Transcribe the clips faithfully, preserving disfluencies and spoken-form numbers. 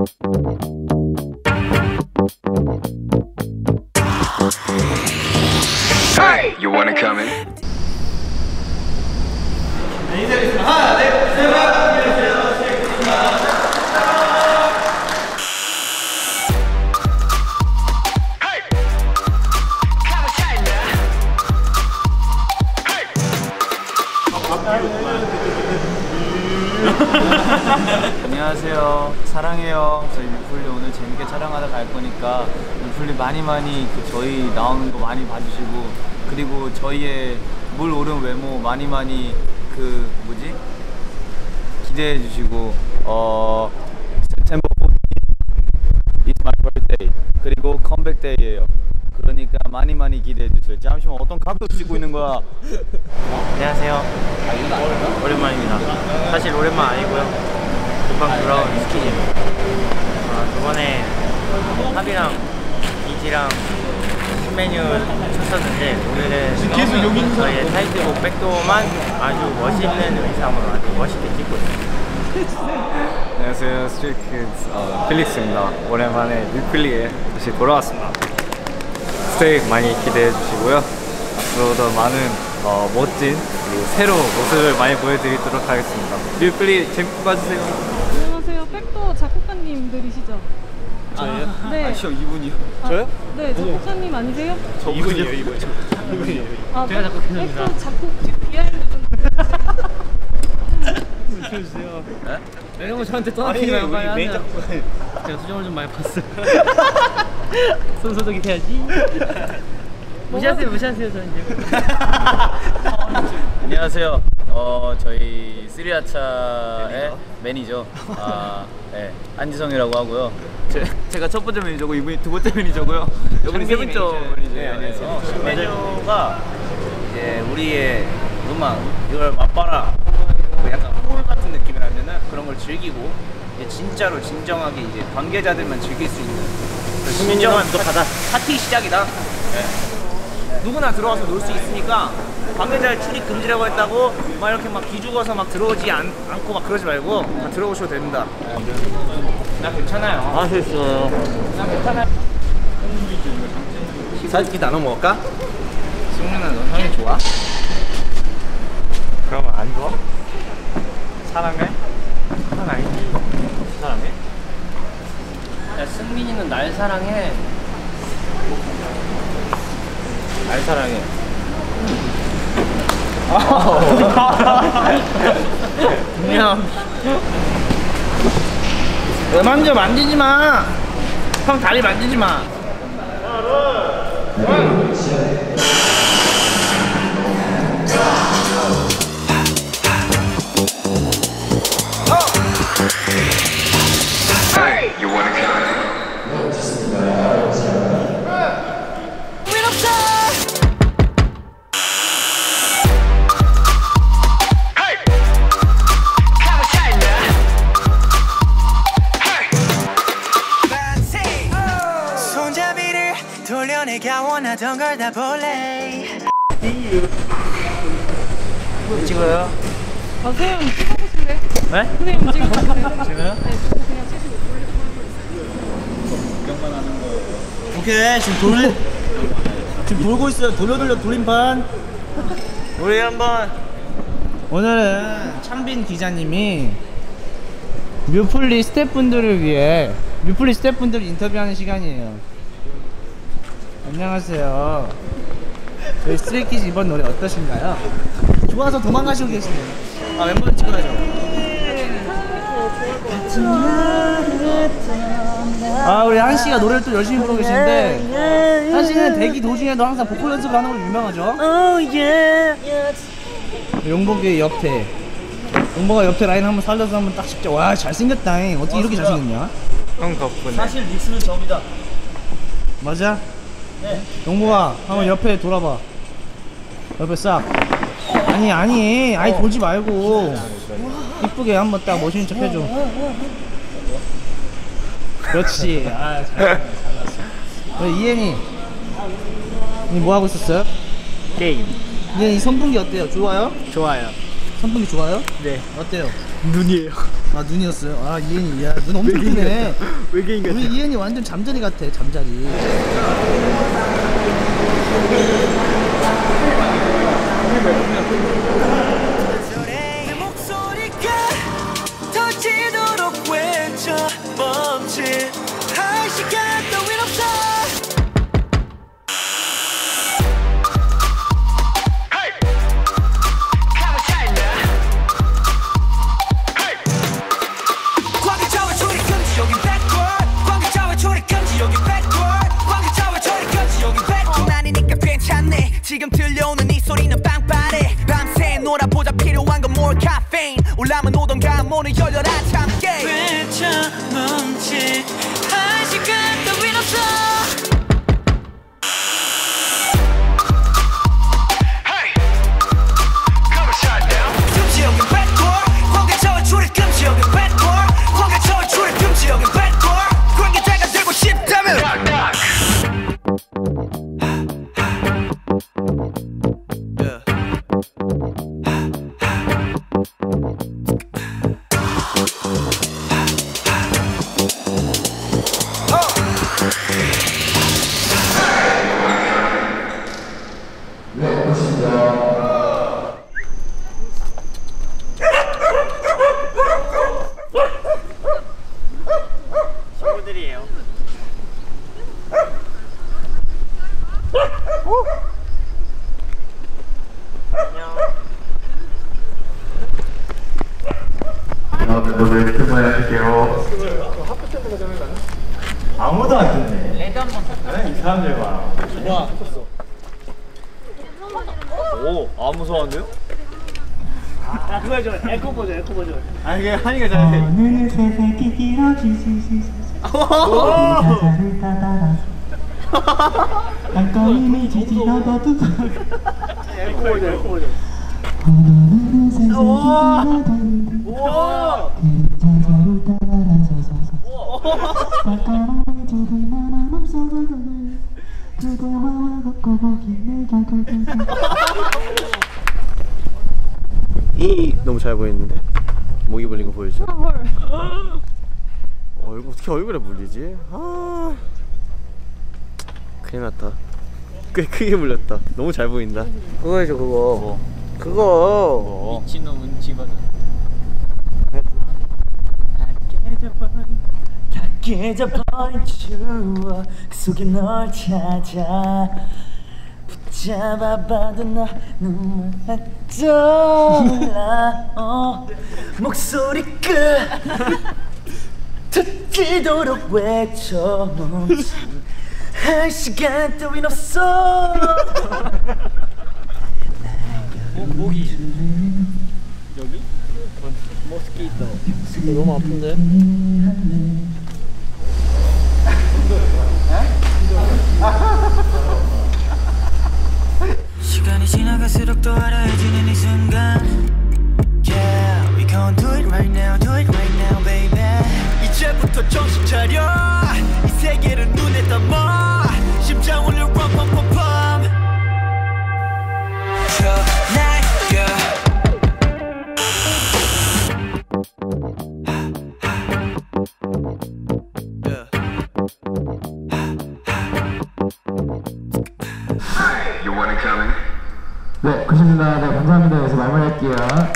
Hey, you wanna come in? 하나, 둘, 셋, 넷. 안녕하세요. 사랑해요. 저희 뮤플리 오늘 재밌게 촬영하다 갈 거니까 뮤플리 많이 많이 그 저희 나오는 거 많이 봐주시고, 그리고 저희의 물 오른 외모 많이 많이 그 뭐지? 기대해 주시고, 어 September fourteenth is my birthday. 그리고 컴백 데이예요. 그러니까 많이 많이 기대해 주세요. 잠시만, 어떤 각도 찍고 있는 거야? 안녕하세요. 오랜만입니다. 사실 오랜만 아니고요. 금방 돌아온 스키즈. 아, 저번에 합이랑 이지랑 신메뉴 쳤었는데 오늘은 계속 여기 저희의 타이틀곡 백도어만 아주 멋있는 의상으로 아주 멋있게 찍고 있습니다. 안녕하세요. 스트레이키즈 어, 필릭스입니다. 오랜만에 뮤플리에 다시 돌아왔습니다. 스테이 많이 기대해 주시고요. 앞으로도 많은 어, 멋진 그리고 새로운 모습을 많이 보여드리도록 하겠습니다. 뮤플리 재밌게 봐주세요. 안녕하세요. 백도 작곡가님들이시죠? 저예요? 아, 네. 아시오, 이분이요. 아, 저요? 네, 작곡가님 아니세요? 저 이분이요, 이분. 이분이에요. 아, 제가 작곡했습니다. 백도 작곡 지금 비하인드 좀 주세요. 네? 이런 거 저한테 떠나키면 빨리 하세요. 제가 수정을 좀 많이 봤어요. 손소독이 돼야지. 무시하세요, 무시하세요. 저는 이제. 안녕하세요. 어 저희 쓰리아차의 매니저, 아, 네, 안지성이라고 하고요. 제, 제가 첫 번째 매니저고 이분이 두 번째 매니저고요. 이분이 세 번째 매니저예요. 네, 안녕하세요. 신메뉴가 이제 우리의 음악 이걸 맛봐라. 그 약간 홀 같은 느낌이라면은 그런 걸 즐기고 이제 진짜로 진정하게 이제 관계자들만 즐길 수 있는 진정한 구독하다 파티 시작이다. 네. 누구나 들어와서 놀 수 있으니까 관계자 출입 금지라고 했다고 막 이렇게 막 기죽어서 막 들어오지 않, 않고 막 그러지 말고 다 들어오셔도 됩니다. 나 괜찮아요. 아, 됐어요. 나 괜찮아요. 사진 나눠 먹을까? 승민아, 너 형이 좋아? 그러면 안 좋아? 사랑해? 사랑 아니지. 사랑해? 야, 승민이는 날 사랑해. 날 사랑해. 그냥 왜 만져? 만지지 마. 형 다리 만지지 마. Hey, you wanna come in? 내가 원하던 걸 다 볼래. 찍어요? 아, 선생님 찍어보실래요? 네? 선생님 찍어보실래요? 지금요? 네, 저거 그냥 치시고 돌리고. 오케이, 지금 돌 지금 돌고 있어요. 돌려 돌려 돌림판. 우리 한번 오늘은 창빈 기자님이 뮤플리 스태프분들을 위해 뮤플리 스태프분들을 인터뷰하는 시간이에요. 안녕하세요. 저희 스트레이키즈 이번 노래 어떠신가요? 좋아서 도망가시고 계시네요. 아, 멤버들 찍어야죠. 아, 우리 한씨가 노래를 또 열심히 부르고 계시는데 한씨는 대기 도중에도 항상 보컬 연습을 하는 걸로 유명하죠. 용복의 옆에 용복아 옆에 라인 한번 살려서 한번 딱 찍자. 와, 잘생겼다. 어떻게 이렇게 잘생겼냐? 형 덕분에. 사실 믹스는 저입니다. 맞아? 네. 용복아 한번 옆에 돌아봐. 옆에 싹. 아니 아니 아니 돌지 말고 이쁘게 한번 딱 멋있는 척 해줘. 그렇지. 아, 잘났어. 왜 이엔이 니 뭐 하고 있었어요? 게임. 이엔이 선풍기 어때요? 좋아요? 좋아요. 선풍기 좋아요? 네. 어때요? 눈이에요. 아 눈이었어요? 아 이엔이 야 눈 엄청 크네. 외계인 같아. 우리 이엔이 완전 잠자리 같아 잠자리. 내 목소리가 터지도록 외쳐 멈칫 할 시간 따윈 없어. 지금 들려오는 이 소리는 빵빠레 밤새 놀아보자 필요한 건 more caffeine 올라면 오던가 문을 열려라 참깨 외쳐 멈칫 할 시간 따윈 없어. 금지 여긴 백골 관계자와 출입 금지 여긴 백골 관계자와 출입 금지 여긴 백골 관계자가 되고 싶다면 친구들이에요. 오늘 유튜브에 할게요. 아무도 안 듣네. 레드 한번 이 사람들 봐. 와. 오, 아 무서운데요? 아 그거 해줘. 에코 버전 에코 버전. 아니 이게 한이가 잘해. 어느 새벽이 길어지지 자자를 따라서 깜깜이 지지나가도 에코 버전 에코 버전. 어느 새벽이 길어지지 그림자자를 따라서 깜깜이 지지나나 멈춰가네 그대와 걷고 보긴 내가 걸걸 너무 잘 보이는데? 목이 물린 거 보이죠? 어, 이거 어떻게 얼굴에 물리지? 아, 큰일 났다. 꽤 크게 물렸다. 너무 잘 보인다. 그거 해줘 그거. 뭐? 그거. 미친놈은 집어줘. 다 깨져버린 추억 속에 널 찾아 붙잡아봐도 나 눈물 떠올라 어. 목소리가 터지도록 외쳐 멈칫 할 시간 따윈 없어. 목이 여기? 모스키토. 너무 아픈데? 시간이 지나갈수록 또 알아해지는 이 순간 Yeah, we gon' do it right now, do it right now, baby. 이제부터 정신 차려 이 세계를 눈에 담아 심장 울려 rum pum pum pum Tonight, yeah. You wanna come in? 네, 그렇습니다. 네, 감사합니다. 그래서 마무리할게요.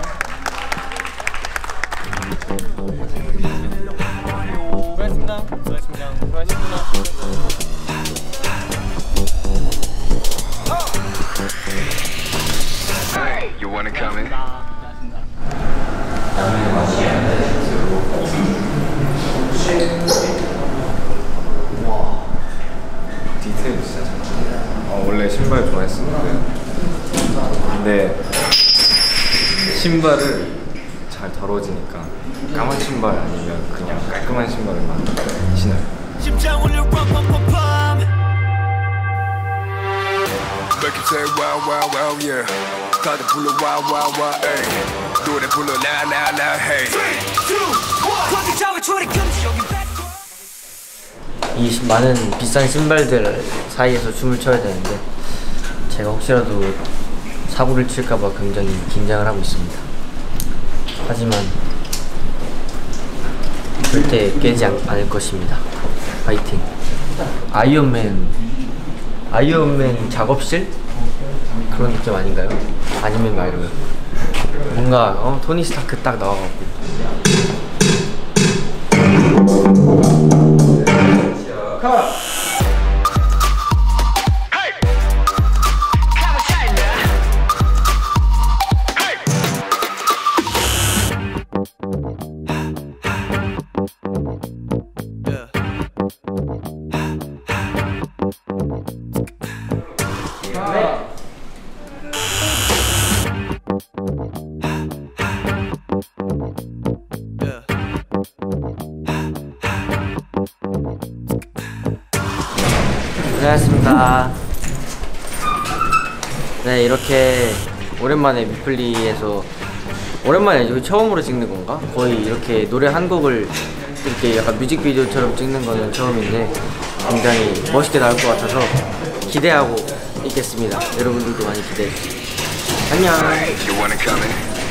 수고하셨습니다. 수고하셨습니다. 수고하셨습니다. Hey, you wanna come in? 디테일 진짜 잘. 어, 원래 신발 좋아했었는데 근데 신발을 잘 다뤄지니까 까만 신발 아니면 그냥 깔끔한 신발을만 신어요. 심장 울려 rum pum pum pum Make it say wow wow wow yeah. 가득 불러 wow wow wow hey. 노래 불러 now now now hey. three, two, one 관계자와 출입 금지 여긴 이 많은 비싼 신발들 사이에서 춤을 춰야 되는데 제가 혹시라도 사고를 칠까봐 굉장히 긴장을 하고 있습니다. 하지만 절대 깨지 않, 않을 것입니다. 파이팅. 아이언맨 아이언맨 작업실? 그런 느낌 아닌가요? 아니면 말고요. 뭔가 어, 토니 스타크 딱 나와갖고 고생하셨습니다. 네, 이렇게 오랜만에 미플리에서 오랜만에 여기 처음으로 찍는 건가? 거의 이렇게 노래 한 곡을 이렇게 약간 뮤직비디오처럼 찍는 거는 처음인데 굉장히 멋있게 나올 것 같아서 기대하고 있겠습니다. 여러분들도 많이 기대해 주세요. 안녕.